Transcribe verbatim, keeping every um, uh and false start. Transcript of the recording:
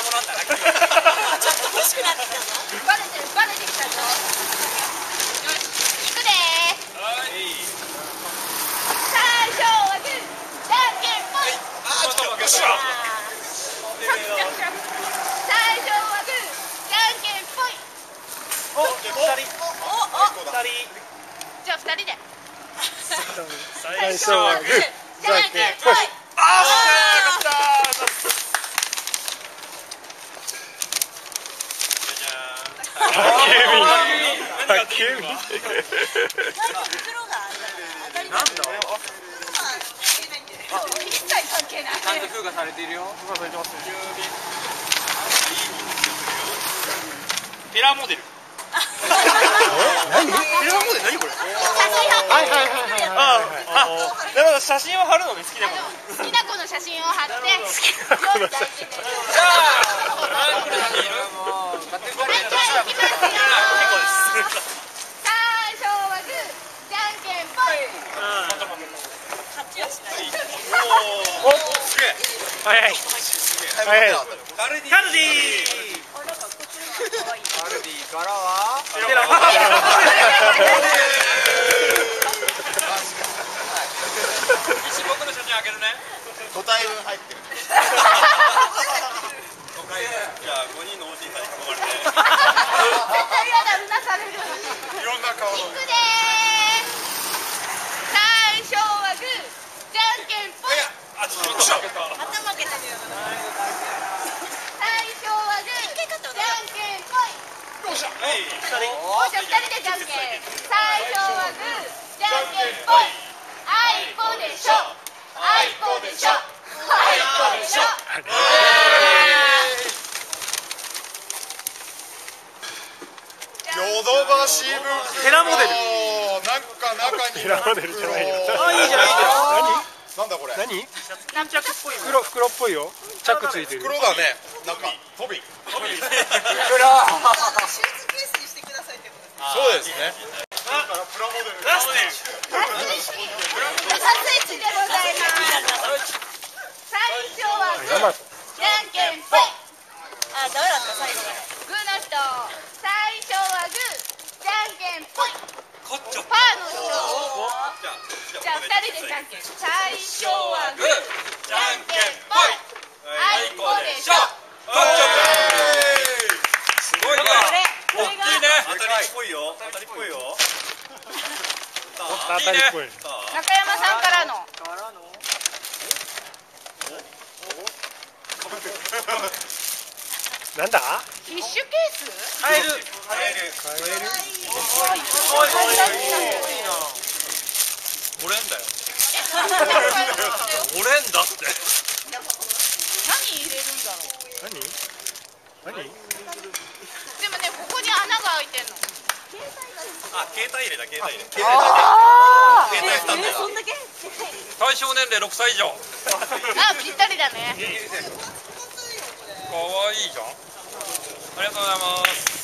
もなんだな。ちょっと欲しくなってきたぞ。バレてる、バレてきたぞ。よし、行くでー。 はい。 最初はグー、じゃんけんぽい。 あー、ちょっとよっしゃ。 最初はグー、じゃんけんぽい。 お、二人。 お、お、 二人。 じゃあ二人で。 最初はグー、 じゃんけんぽい。 あー、勝ったー。 宅急便。 なんか袋が当たり前。 なんだ。 一切関係ない。 ちゃんと封がされているよ。封がされてますね。ペラモデル。 何？ ペラモデル何これ？ はいはいはいはい。 ああ、でも写真を貼るのが好きだもん。 好きな子の写真を貼って。 好きな子の写真。 じゃあ、これ何色？もう買ってこい。 はい、じゃあ行きますよ。 結構です。 最初はグー、じゃんけんぽい。勝ちはしない。 おお、すげえ。 早い。早い。 カルディ。カルディ。カルディからは。ペラモデル。一僕の写真あげるね。 ごたいぶん入ってる。 ごかい。じゃあ五人のおじいさんに囲まれて。 絶対嫌だ、うなされる。 いろんな顔の。 いくでー。最初はグー、じゃんけんぽい。 あ、ちょっと。 頭負けたよ。最初はグー、じゃんけんぽい。 はい。 おじゃあ二人でじゃんけん。最初はグー、じゃんけんぽい。あいこでしょ。あいこでしょ。あいこでしょ。 ヨドバシ袋。 ペラモデル。 なんか中に。 ペラモデルじゃないよ。 あ、いいじゃんいいじゃん。 なんだこれ。 何？ 何着っぽい。 袋袋っぽいよ。チャックついてる。 袋だね。なんかトビ。 袋。 スーツケースにしてくださいってことです。 そうですね。 あ、プラモデル。ラスティ。 サスイチでございます。最初はグー、じゃんけんぽい。あ、ダメだった最後まで。グーの人。最初はグー、じゃんけんぽい。 こっちょ。 パーの人。じゃあ二人でじゃんけん。最初はグー、じゃんけんぽい。あいこでしょ。 こっちょ。すごいね。 これがいいね。当たりっぽいよ。当たりっぽいよ。 当たりっぽい。 中山さんからの。 なんだ？ ティッシュケース？ カエル。カエル。 カエル？ おいおいおい。いいな。折れんだよ。折れんだって。 何入れるんだろう。 何？何？ でもね、ここに穴が開いてんの。 あ、携帯入れだ、携帯入れ。 ああ。 携帯スタンドだ。 そんだけ？ 対象年齢ろくさい以上。 あ、ぴったりだね。 かわいいじゃん。ありがとうございます。